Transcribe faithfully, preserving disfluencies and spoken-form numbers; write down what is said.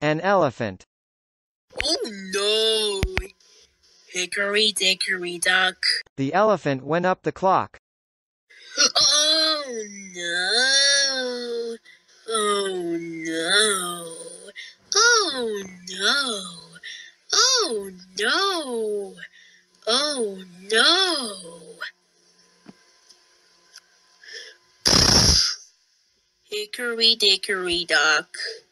An elephant. Oh no! Hickory dickory dock. The elephant went up the clock. Oh no! Oh no! Oh no! Oh no! Oh no! Hickory dickory dock.